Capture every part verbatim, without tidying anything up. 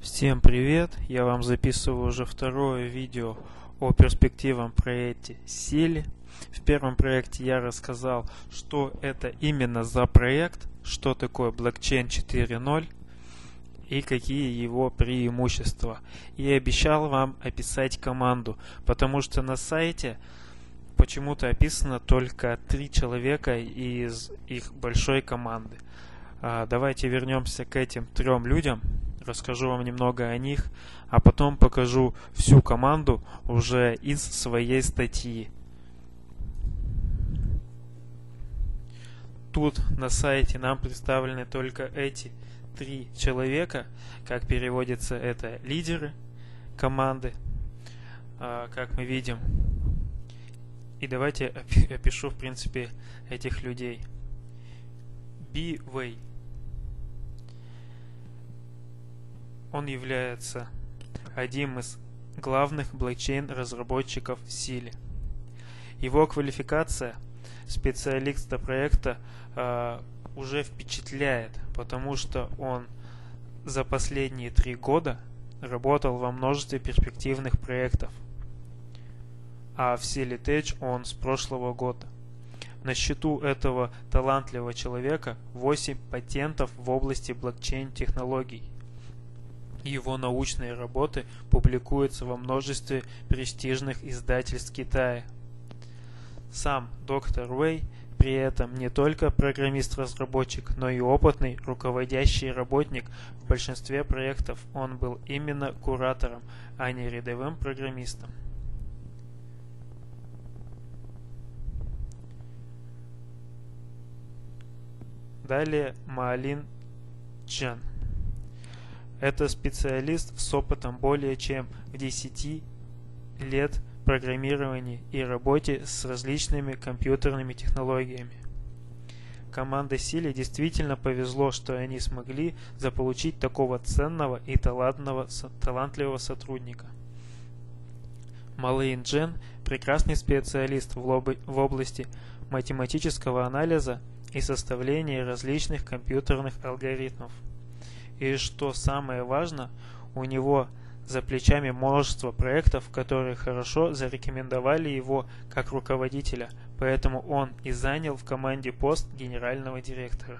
Всем привет! Я вам записываю уже второе видео о перспективном проекте Сили. В первом проекте я рассказал, что это именно за проект, что такое блокчейн четыре ноль и какие его преимущества. И обещал вам описать команду, потому что на сайте почему-то описано только три человека из их большой команды. А, давайте вернемся к этим трем людям. Расскажу вам немного о них, а потом покажу всю команду уже из своей статьи. Тут на сайте нам представлены только эти три человека, как переводится это лидеры команды, как мы видим. И давайте опишу в принципе этих людей. Би Вэй. Он является одним из главных блокчейн-разработчиков в Силе. Его квалификация специалиста проекта э, уже впечатляет, потому что он за последние три года работал во множестве перспективных проектов, а в Силе Tech он с прошлого года. На счету этого талантливого человека восемь патентов в области блокчейн-технологий. Его научные работы публикуются во множестве престижных издательств Китая. Сам доктор Вэй при этом не только программист-разработчик, но и опытный руководящий работник. В большинстве проектов он был именно куратором, а не рядовым программистом. Далее Маолин Чжан. Это специалист с опытом более чем в десяти лет программирования и работе с различными компьютерными технологиями. Команде Сили действительно повезло, что они смогли заполучить такого ценного и талантливого, талантливого сотрудника. Маолин Чжан – прекрасный специалист в области математического анализа и составления различных компьютерных алгоритмов. И что самое важное, у него за плечами множество проектов, которые хорошо зарекомендовали его как руководителя, поэтому он и занял в команде пост генерального директора.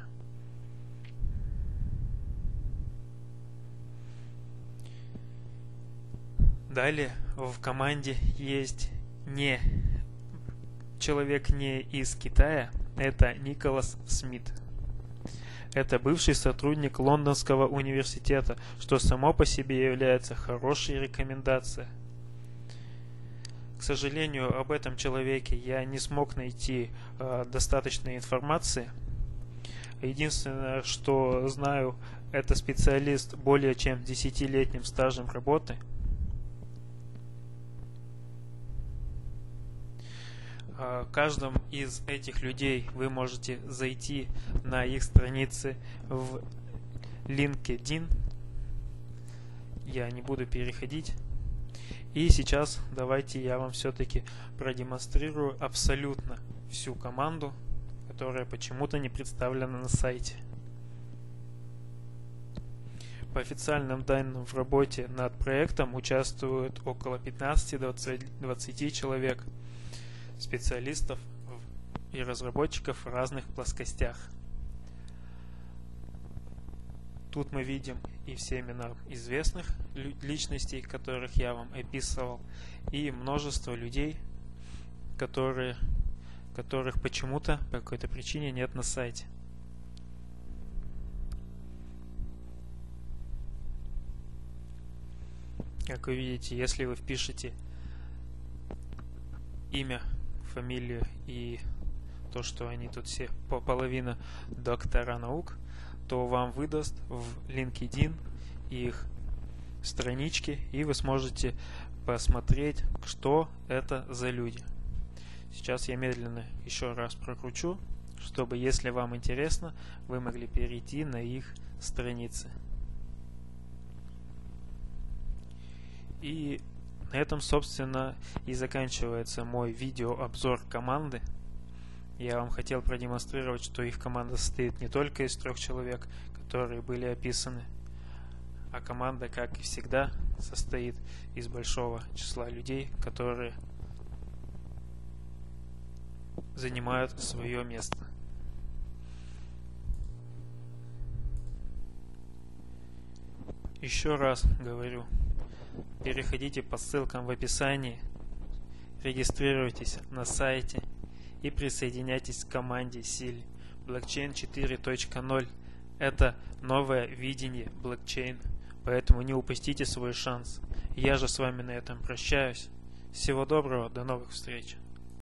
Далее в команде есть не человек не из Китая, это Николас Смит. Это бывший сотрудник Лондонского университета, что само по себе является хорошей рекомендацией. К сожалению, об этом человеке я не смог найти э, достаточной информации. Единственное, что знаю, это специалист более чем десятилетним стажем работы. Каждом из этих людей вы можете зайти на их страницы в LinkedIn. Я не буду переходить. И сейчас давайте я вам все-таки продемонстрирую абсолютно всю команду, которая почему-то не представлена на сайте. По официальным данным, в работе над проектом участвуют около пятнадцати-двадцати человек, специалистов и разработчиков в разных плоскостях. Тут мы видим и все имена известных личностей, которых я вам описывал, и множество людей, которые, которых почему-то по какой-то причине нет на сайте. Как вы видите, если вы впишете имя, фамилию и то, что они тут все по половина доктора наук, то вам выдаст в LinkedIn их странички, и вы сможете посмотреть, что это за люди. Сейчас я медленно еще раз прокручу, чтобы, если вам интересно, вы могли перейти на их страницы. И на этом, собственно, и заканчивается мой видеообзор команды. Я вам хотел продемонстрировать, что их команда состоит не только из трех человек, которые были описаны, А команда, как и всегда, состоит из большого числа людей, которые занимают свое место. Еще раз говорю, переходите по ссылкам в описании, регистрируйтесь на сайте и присоединяйтесь к команде силь. Блокчейн четыре точка ноль – это новое видение блокчейна, поэтому не упустите свой шанс. Я же с вами на этом прощаюсь. Всего доброго, до новых встреч.